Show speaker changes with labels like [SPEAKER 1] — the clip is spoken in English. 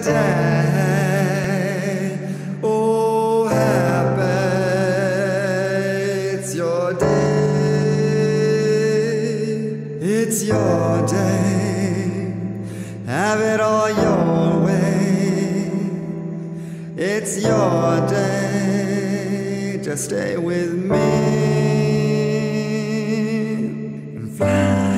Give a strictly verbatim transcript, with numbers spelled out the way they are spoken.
[SPEAKER 1] day. Oh, happy, it's your day. It's your day. Have it all your way. It's your day. Just stay with me and fly.